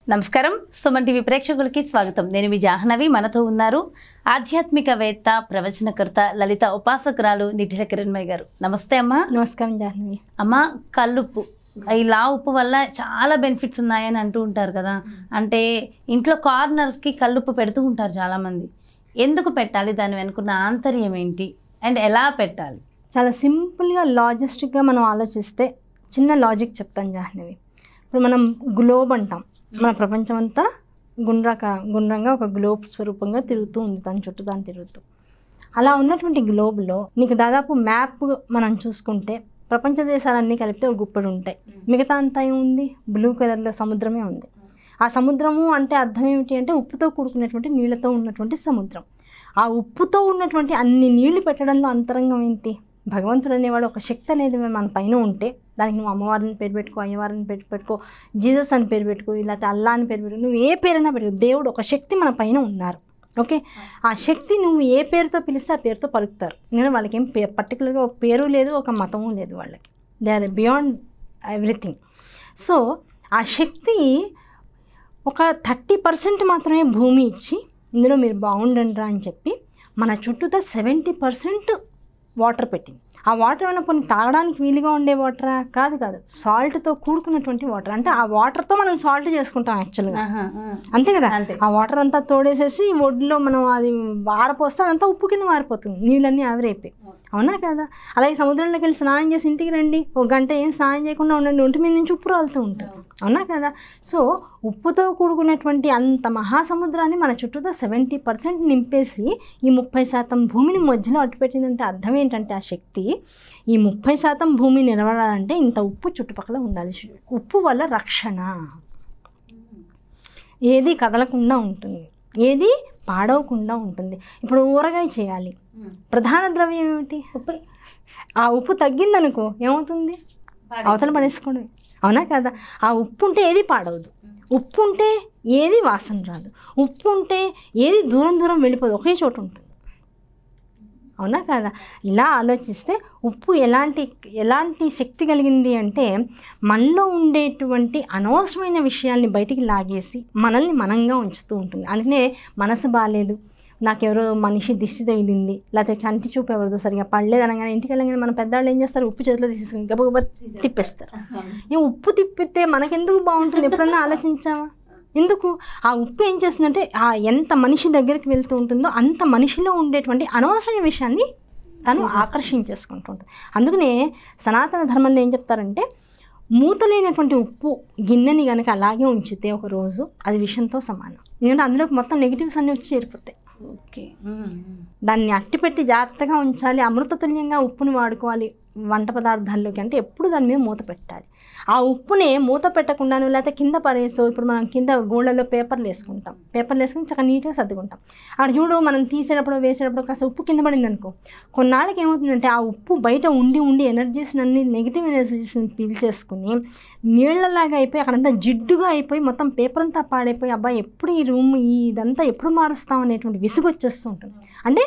నమస్కారం సుమన్ టీవీ ప్రేక్షకులకి స్వాగతం. నేను మీ జాహ్నవి. మనతో ఉన్నారు ఆధ్యాత్మికవేత్త, ప్రవచనకర్త, లలిత ఉపాసకురాలు నిట్టిల కిరణ్మయ్య గారు. నమస్తే అమ్మా. నమస్కారం జాహ్నవి. అమ్మ, కల్లుప్పు, ఈ లా ఉప్పు వల్ల చాలా బెనిఫిట్స్ ఉన్నాయని అంటూ ఉంటారు కదా. అంటే ఇంట్లో కార్నర్స్కి కల్లుప్పు పెడుతూ ఉంటారు చాలామంది. ఎందుకు పెట్టాలి? దాని వెనుకున్న ఆంతర్యం ఏంటి అండ్ ఎలా పెట్టాలి? చాలా సింపుల్గా లాజిస్టిక్గా మనం ఆలోచిస్తే చిన్న లాజిక్ చెప్తాను జాహ్నవి. ఇప్పుడు మనం గ్లోబ్ అంటాం. మన ప్రపంచం అంతా గుండ్రంగా ఒక గ్లోబ్ స్వరూపంగా తిరుగుతూ ఉంది, తన చుట్టూ తాను తిరుగుతూ. అలా ఉన్నటువంటి గ్లోబ్లో నీకు దాదాపు మ్యాప్ మనం చూసుకుంటే ప్రపంచ దేశాలన్నీ కలిపితే ఒక గుప్పడు ఉంటాయి. మిగతా అంతా ఏముంది? బ్లూ కలర్లో సముద్రమే ఉంది. ఆ సముద్రము అంటే అర్థం ఏమిటి అంటే ఉప్పుతో కూడుకున్నటువంటి నీళ్ళతో ఉన్నటువంటి సముద్రం. ఆ ఉప్పుతో ఉన్నటువంటి అన్ని నీళ్లు పెట్టడంలో అంతరంగం ఏంటి? భగవంతుడు అనేవాడు ఒక శక్తి అనేది మన పైన ఉంటే దానికి నువ్వు అమ్మవారిని పేరు పెట్టుకో, అయ్యవారిని పేరు పెట్టుకో, జీసస్ అని పేరు పెట్టుకో, లేకపోతే అల్లా అని పేరు పెట్టుకో, నువ్వు ఏ పేరైనా పెట్టుకో, దేవుడు ఒక శక్తి మన పైన ఉన్నారు. ఓకే, ఆ శక్తి నువ్వు ఏ పేరుతో పిలిస్తే ఆ పేరుతో పలుకుతారు. ఎందుకంటే వాళ్ళకి ఏం పర్టికులర్గా ఒక పేరు లేదు, ఒక మతము లేదు. వాళ్ళకి they are beyond everything. So ఆ శక్తి ఒక 30% మాత్రమే భూమి ఇచ్చి ఇందులో మీరు బాగుండండి అని చెప్పి మన చుట్టూతో 70% వాటర్ పెట్టింది. ఆ వాటర్ ఏమైనా కొన్ని తాగడానికి వీలుగా ఉండే వాటరా? కాదు, సాల్ట్తో కూడుకున్నటువంటి వాటర్. అంటే ఆ వాటర్తో మనం సాల్ట్ చేసుకుంటాం యాక్చువల్గా, అంతే కదా. ఆ వాటర్ అంతా తోడేసేసి ఒడ్లో మనం అది ఆరపోస్తే అదంతా ఉప్పు కింద మారిపోతుంది, నీళ్ళన్నీ ఆవిరైపోయి. అవునా కదా? అలాగే సముద్రంలోకి వెళ్ళి స్నానం చేసి ఇంటికి రండి, ఒక గంట ఏం స్నానం చేయకుండా ఉండండి, ఒంటి మీద నుంచి ఉప్పు రాలుతూ ఉంటుంది. అవునా కదా? సో ఉప్పుతో కూడుకున్నటువంటి అంత మహాసముద్రాన్ని మన చుట్టూతో 70% నింపేసి ఈ 30% భూమిని మధ్యలో అట్టుపెట్టిందంటే అర్థం ఏంటంటే ఆ శక్తి ఈ 30% భూమి నిలబడాలంటే ఇంత ఉప్పు చుట్టుపక్కల ఉండాలి. ఉప్పు వల్ల రక్షణ, ఏది కదలకుండా ఉంటుంది, ఏది పాడవకుండా ఉంటుంది. ఇప్పుడు ఊరగాయ చేయాలి, ప్రధాన ద్రవ్యం ఏమిటి? ఉప్పు. ఆ ఉప్పు తగ్గిందనుకో ఏమవుతుంది? అవతల పడేసుకోండి. అవునా కదా? ఆ ఉప్పు ఉంటే ఏది పాడవదు, ఉప్పు ఉంటే ఏది వాసన రాదు, ఉప్పు ఉంటే ఏది దూరం వెళ్ళిపోదు, ఒకే చోటు ఉంటుంది. అవునా కదా? ఇలా ఆలోచిస్తే ఉప్పు ఎలాంటి శక్తి కలిగింది అంటే మనలో ఉండేటువంటి అనవసరమైన విషయాల్ని బయటికి లాగేసి మనల్ని మనంగా ఉంచుతూ ఉంటుంది. అందుకనే మనసు బాగాలేదు, నాకెవరో మనిషి దిష్టి తగిలింది, లేకపోతే కంటి చూపు ఎవరిదో సరిగా పడలేదు అనగానే ఇంటికి వెళ్ళగానే మన పెద్దవాళ్ళు ఏం చేస్తారు? ఉప్పు చేతిలో తీసుకుని గబగబా తిప్పేస్తారు. ఉప్పు తిప్పితే మనకెందుకు బాగుంటుంది? ఎప్పుడన్నా ఆలోచించామా? ఎందుకు? ఆ ఉప్పు ఏం చేస్తుందంటే ఎంత మనిషి దగ్గరికి వెళ్తూ ఉంటుందో అంత మనిషిలో ఉండేటువంటి అనవసరమైన విషయాన్ని తను ఆకర్షించేసుకుంటూ ఉంటుంది. అందుకనే సనాతన ధర్మంలో ఏం చెప్తారంటే మూతలేనటువంటి ఉప్పు గిన్నెని కనుక అలాగే ఉంచితే ఒక రోజు అది విషంతో సమానం. ఎందుకంటే అందులోకి మొత్తం నెగిటివ్స్ అన్నీ వచ్చి చేరిపోతాయి. ఓకే, దాన్ని అట్టిపెట్టి జాగ్రత్తగా ఉంచాలి. అమృతతుల్యంగా ఉప్పుని వాడుకోవాలి వంట పదార్థాల్లోకి. అంటే ఎప్పుడు దాని మీద మూత పెట్టాలి. ఆ ఉప్పునే మూత పెట్టకుండాను లేకపోతే కింద పడేసో, ఇప్పుడు మనం కింద గోళ్ళలో పేపర్లు వేసుకుంటాం, పేపర్లు వేసుకుని చక్కగా నీట్గా సర్దుకుంటాం. అక్కడ చూడు మనం తీసేటప్పుడు వేసేటప్పుడు కాస్త ఉప్పు కింద పడింది అనుకో, కొన్నాళ్ళకి ఏమవుతుందంటే ఆ ఉప్పు బయట ఉండి ఎనర్జీస్ని అన్ని నెగిటివ్ ఎనర్జీస్ని పీల్చేసుకుని నీళ్లలాగా అయిపోయి అక్కడంతా జిడ్డుగా అయిపోయి మొత్తం పేపర్ అంతా పాడైపోయి అబ్బాయి ఎప్పుడు ఈ రూమ్ ఇదంతా ఎప్పుడు మారుస్తాం అనేటువంటి విసుగు వచ్చేస్తూ ఉంటుంది. అంటే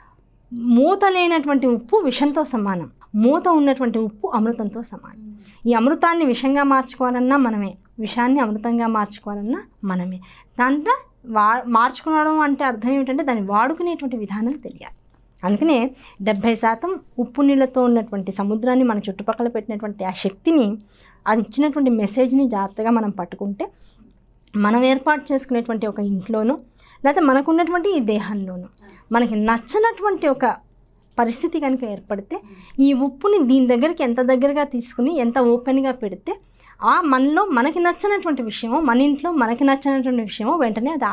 మూత లేనటువంటి ఉప్పు విషంతో సమానం, మూత ఉన్నటువంటి ఉప్పు అమృతంతో సమానం. ఈ అమృతాన్ని విషంగా మార్చుకోవాలన్నా మనమే, విషాన్ని అమృతంగా మార్చుకోవాలన్నా మనమే. దాంట్లో మార్చుకోవడం అంటే అర్థం ఏమిటంటే దాన్ని వాడుకునేటువంటి విధానం తెలియాలి. అందుకనే 70% ఉప్పు నీళ్ళతో ఉన్నటువంటి సముద్రాన్ని మన చుట్టుపక్కల పెట్టినటువంటి ఆ శక్తిని, అది ఇచ్చినటువంటి మెసేజ్ని జాగ్రత్తగా మనం పట్టుకుంటే మనం ఏర్పాటు చేసుకునేటువంటి ఒక ఇంట్లోనూ లేకపోతే మనకున్నటువంటి ఈ దేహంలోనూ మనకి నచ్చినటువంటి ఒక పరిస్థితి కనుక ఏర్పడితే ఈ ఉప్పుని దీని దగ్గరికి ఎంత దగ్గరగా తీసుకుని ఎంత ఓపెన్గా పెడితే ఆ మనలో మనకి నచ్చినటువంటి విషయమో, మన ఇంట్లో మనకి నచ్చినటువంటి విషయమో వెంటనే అది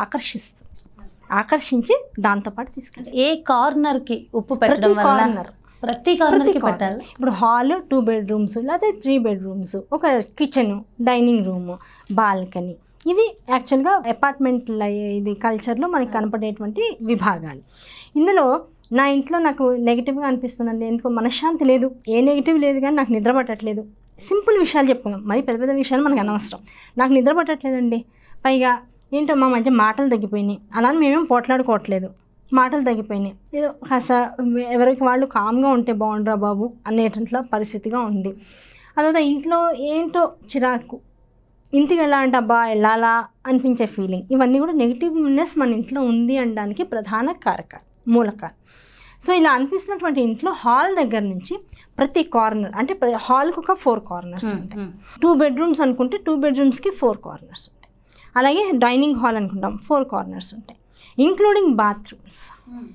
ఆకర్షించి దాంతోపాటు తీసుకెళ్ళి ఏ కార్నర్కి ఉప్పు పెట్టడం వల్ల ప్రతి కార్నర్కి పెట్టాలి. ఇప్పుడు హాల్ 2 bedrooms లేకపోతే 3 bedrooms, ఒక కిచెను, డైనింగ్ రూము, బాల్కనీ, ఇవి యాక్చువల్గా అపార్ట్మెంట్ల ఇది కల్చర్లో మనకి కనపడేటువంటి విభాగాలు. ఇందులో నా ఇంట్లో నాకు నెగిటివ్గా అనిపిస్తుందండి, ఎందుకో మనశ్శాంతి లేదు, ఏ నెగిటివ్ లేదు కానీ నాకు నిద్ర పట్టట్లేదు. సింపుల్ విషయాలు చెప్పుకుందాం, మరి పెద్ద విషయాలు మనకు అనవసరం. నాకు నిద్ర పట్టట్లేదండి, పైగా ఏంటో మా మధ్య మాటలు తగ్గిపోయినాయి. అలానే మేమేం పోట్లాడుకోవట్లేదు, మాటలు తగ్గిపోయినాయి. ఏదో కాస్త ఎవరికి వాళ్ళు కామ్గా ఉంటే బాగుండ్రా బాబు అనేటట్ల పరిస్థితిగా ఉంది. అదే ఇంట్లో ఏంటో చిరాకు, ఇంటికి వెళ్ళాలంటే అబ్బా వెళ్ళాలా అనిపించే ఫీలింగ్, ఇవన్నీ కూడా నెగిటివ్నెస్ మన ఇంట్లో ఉంది అనడానికి ప్రధాన కారకాలు, మూలకాలు. సో ఇలా అనిపిస్తున్నటువంటి ఇంట్లో హాల్ దగ్గర నుంచి ప్రతి కార్నర్, అంటే హాల్కి ఒక 4 కార్నర్స్ ఉంటాయి. 2 బెడ్రూమ్స్ అనుకుంటే 2 బెడ్రూమ్స్కి 4 కార్నర్స్ ఉంటాయి. అలాగే డైనింగ్ హాల్ అనుకుంటాం 4 కార్నర్స్ ఉంటాయి, ఇంక్లూడింగ్ బాత్రూమ్స్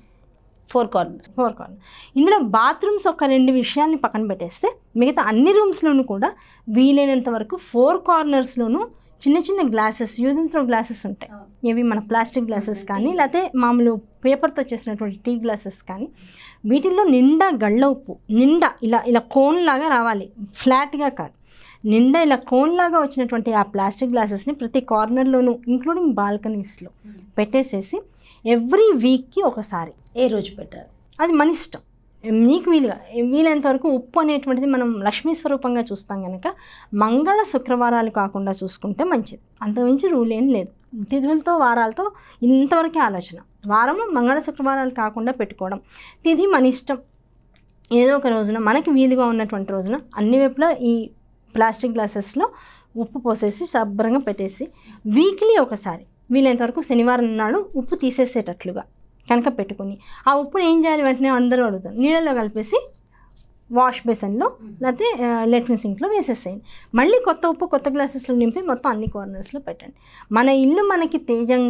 4 కార్నర్స్. ఇందులో బాత్రూమ్స్ ఒక 2 విషయాల్ని పక్కన పెట్టేస్తే మిగతా అన్ని రూమ్స్లోనూ కూడా వీలైనంత వరకు 4 కార్నర్స్లోనూ చిన్న చిన్న glasses, use and throw glasses ఉంటాయి. ఇవి మన ప్లాస్టిక్ గ్లాసెస్ కానీ లేకపోతే మామూలు పేపర్తో చేసినటువంటి టీ గ్లాసెస్ కానీ, వీటిల్లో నిండా గళ్ళ ఉప్పు, నిండా ఇలా కోన్ లాగా రావాలి, ఫ్లాట్గా కాదు, నిండా ఇలా కోన్ లాగా వచ్చినటువంటి ఆ ప్లాస్టిక్ గ్లాసెస్ని ప్రతి కార్నర్లోనూ ఇంక్లూడింగ్ బాల్కనీస్లో పెట్టేసేసి ఎవ్రీ వీక్కి ఒకసారి, ఏ రోజు పెట్టారు అది మన ఇష్టం, మీకు వీలైనంత వరకు ఉప్పు అనేటువంటిది మనం లక్ష్మీ స్వరూపంగా చూస్తాం కనుక మంగళ శుక్రవారాలు కాకుండా చూసుకుంటే మంచిది. అంతకుమించి రూల్ ఏం లేదు. తిథులతో వారాలతో ఇంతవరకే ఆలోచన. వారము మంగళ శుక్రవారాలు కాకుండా పెట్టుకోవడం, తిథి మన ఇష్టం. ఏదో ఒక రోజున మనకి వీలుగా ఉన్నటువంటి రోజున అన్ని వైపులా ఈ ప్లాస్టిక్ గ్లాసెస్లో ఉప్పు పోసేసి శుభ్రంగా పెట్టేసి వీక్లీ ఒకసారి వీలైనంత వరకు శనివారం నాడు ఉప్పు తీసేసేటట్లుగా కనుక పెట్టుకుని, ఆ ఉప్పుని ఏం చేయాలి, వెంటనే అందరూ అడుగుతారు, నీళ్ళలో కలిపేసి వాష్ బేసన్లో లేకపోతే లెట్రిన్ సింక్లో వేసేసేయండి. మళ్ళీ కొత్త ఉప్పు కొత్త గ్లాసెస్లో నింపి మొత్తం అన్ని కార్నర్స్లో పెట్టండి. మన ఇల్లు మనకి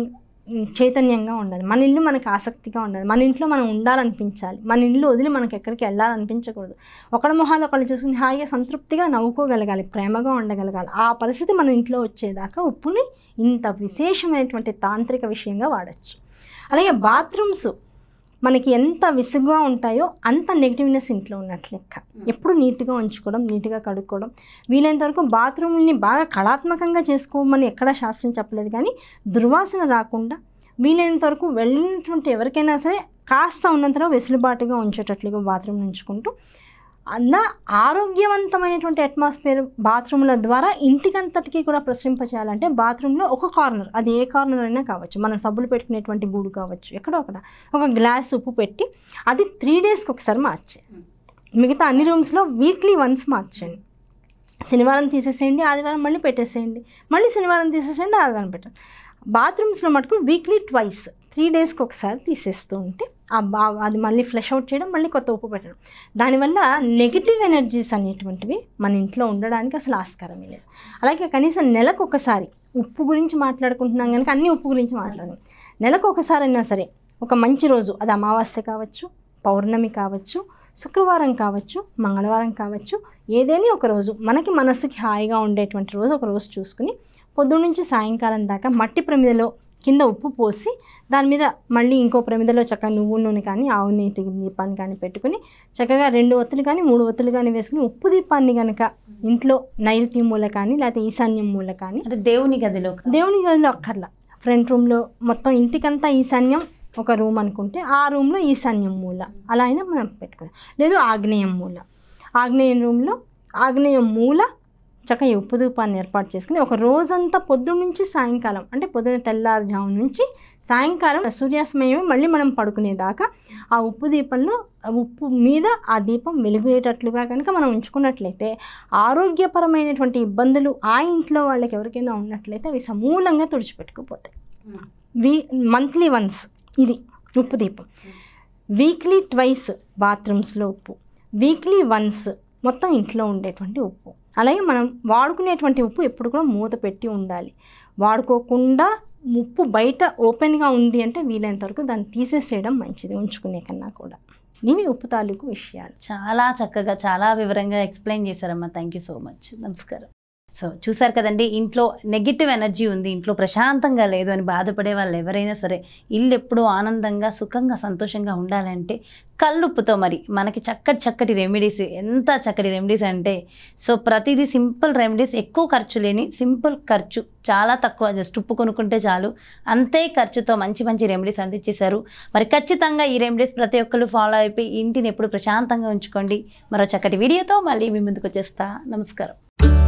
చైతన్యంగా ఉండాలి, మన ఇల్లు మనకి ఆసక్తిగా ఉండాలి, మన ఇంట్లో మనం ఉండాలనిపించాలి, మన ఇల్లు వదిలి మనకి ఎక్కడికి వెళ్ళాలనిపించకూడదు. ఒకళ్ళ మొహాలు ఒకళ్ళు చూసుకుని హాయిగా సంతృప్తిగా నవ్వుకోగలగాలి, ప్రేమగా ఉండగలగాలి. ఆ పరిస్థితి మన ఇంట్లో వచ్చేదాకా ఉప్పుని ఇంత విశేషమైనటువంటి తాంత్రిక విషయంగా వాడచ్చు. అలాగే బాత్రూమ్స్ మనకి ఎంత విసుగుగా ఉంటాయో అంత నెగిటివ్నెస్ ఇంట్లో ఉన్నట్లు లెక్క. ఎప్పుడు నీట్గా ఉంచుకోవడం, నీట్గా కడుక్కోవడం, వీలైనంత వరకు బాత్రూమ్ని బాగా కళాత్మకంగా చేసుకోమని ఎక్కడా శాస్త్రం చెప్పలేదు, కానీ దుర్వాసన రాకుండా వీలైనంత వరకు వెళ్ళినటువంటి ఎవరికైనా సరే కాస్త ఉన్నంతలో వెసులుబాటుగా ఉంచేటట్లుగా బాత్రూమ్ ఉంచుకుంటూ అలా ఆరోగ్యవంతమైనటువంటి అట్మాస్ఫియర్ బాత్రూమ్ల ద్వారా ఇంటికంతటికీ కూడా ప్రసరింపచేయాలంటే బాత్రూంలో ఒక కార్నర్, అది ఏ కార్నర్ అయినా కావచ్చు, మనం సబ్బులు పెట్టుకునేటువంటి గూడు కావచ్చు, ఎక్కడో ఒక గ్లాస్ ఉప్పు పెట్టి అది 3 డేస్కి ఒకసారి మార్చేయండి. మిగతా అన్ని రూమ్స్లో వీక్లీ వన్స్ మార్చండి. శనివారం తీసేసేయండి, ఆదివారం మళ్ళీ పెట్టేసేయండి, మళ్ళీ శనివారం తీసేసేయండి, ఆదివారం పెట్టండి. బాత్రూమ్స్లో మటుకు వీక్లీ 2 3 డేస్కి ఒకసారి తీసేస్తూ ఉంటే అది మళ్ళీ ఫ్లష్ అవుట్ చేయడం, మళ్ళీ కొత్త ఉప్పు పెట్టడం. దానివల్ల నెగిటివ్ ఎనర్జీస్ అనేటువంటివి మన ఇంట్లో ఉండడానికి అసలు ఆస్కారమే లేదు. అలాగే కనీసం నెలకు ఒకసారి ఉప్పు గురించి మాట్లాడుకుంటున్నాం కనుక అన్ని ఉప్పు గురించి మాట్లాడడం, నెలకు ఒకసారి అయినా సరే ఒక మంచి రోజు, అది అమావాస్య కావచ్చు, పౌర్ణమి కావచ్చు, శుక్రవారం కావచ్చు, మంగళవారం కావచ్చు, ఏదైనా ఒక రోజు మనకి మనసుకి హాయిగా ఉండేటువంటి రోజు ఒక రోజు చూసుకుని పొద్దున్న నుంచి సాయంకాలం దాకా మట్టి ప్రమిదలో కింద ఉప్పు పోసి దాని మీద మళ్ళీ ఇంకో ప్రమిదలో చక్కగా నువ్వుల నూనె కానీ ఆవు నెయ్యి దీపాన్ని కానీ పెట్టుకుని చక్కగా 2 ఒత్తులు కానీ 3 ఒత్తులు కానీ వేసుకుని ఉప్పు దీపాన్ని కనుక ఇంట్లో నైరుతి మూల కానీ లేకపోతే ఈశాన్యం మూల కానీ, అంటే దేవుని గదిలో అక్కర్లా, ఫ్రంట్ రూమ్లో మొత్తం ఇంటికంతా ఈశాన్యం ఒక రూమ్ అనుకుంటే ఆ రూమ్లో ఈశాన్యం మూల అలా అయినా మనం పెట్టుకోవాలి. లేదు ఆగ్నేయం మూల చక్కగా ఈ ఉప్పు ధూపాన్ని ఏర్పాటు చేసుకుని ఒక రోజంతా పొద్దున్న నుంచి సాయంకాలం, అంటే పొద్దున్న తెల్లారుజాము నుంచి సాయంకాలం సూర్యాస్తమయం మళ్ళీ మనం పడుకునేదాకా ఆ ఉప్పు దీపంలో ఉప్పు మీద ఆ దీపం వెలుగుయేటట్లుగా కనుక మనం ఉంచుకున్నట్లయితే ఆరోగ్యపరమైనటువంటి ఇబ్బందులు ఆ ఇంట్లో వాళ్ళకి ఎవరికైనా ఉన్నట్లయితే అవి సమూలంగా తుడిచిపెట్టుకుపోతాయి. మంత్లీ వన్స్ ఇది ఉప్పు దీపం, వీక్లీ 2 బాత్రూమ్స్లో ఉప్పు, వీక్లీ వన్స్ మొత్తం ఇంట్లో ఉండేటువంటి ఉప్పు. అలాగే మనం వాడుకునేటువంటి ఉప్పు ఎప్పుడు కూడా మూత పెట్టి ఉండాలి. వాడుకోకుండా ఉప్పు బయట ఓపెన్గా ఉంది అంటే వీలైనంత వరకు దాన్ని తీసేసేయడం మంచిది, ఉంచుకునే కన్నా కూడా. ఇవి ఉప్పు తాలూకు విషయాలు. చాలా చక్కగా చాలా వివరంగా ఎక్స్ప్లెయిన్ చేశారమ్మా. Thank you so much. నమస్కారం. సో చూసారు కదండి, ఇంట్లో నెగిటివ్ ఎనర్జీ ఉంది, ఇంట్లో ప్రశాంతంగా లేదు అని బాధపడే వాళ్ళు ఎవరైనా సరే ఇల్లు ఎప్పుడూ ఆనందంగా సుఖంగా సంతోషంగా ఉండాలంటే కల్లుప్పుతో మరి మనకి చక్కటి రెమెడీస్, ఎంత చక్కటి రెమెడీస్ అంటే సో ప్రతిదీ సింపుల్ రెమెడీస్, ఎక్కువ ఖర్చు లేని సింపుల్ ఖర్చు, చాలా తక్కువ, జస్ట్ ఉప్పు కొనుక్కుంటే చాలు, అంతే ఖర్చుతో మంచి రెమెడీస్ అందించేశారు. మరి ఖచ్చితంగా ఈ రెమెడీస్ ప్రతి ఒక్కరు ఫాలో అయిపోయి ఇంటిని ఎప్పుడు ప్రశాంతంగా ఉంచుకోండి. మరో చక్కటి వీడియోతో మళ్ళీ మీ ముందుకు వచ్చేస్తా. నమస్కారం.